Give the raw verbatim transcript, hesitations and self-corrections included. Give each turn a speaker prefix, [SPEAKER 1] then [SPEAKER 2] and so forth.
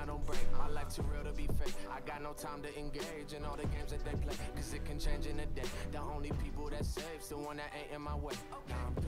[SPEAKER 1] I don't break. My life too real to be fake. I got no time to engage in all the games that they play, cause it can change in a day. The only people that save's the one that ain't in my way. Now I'm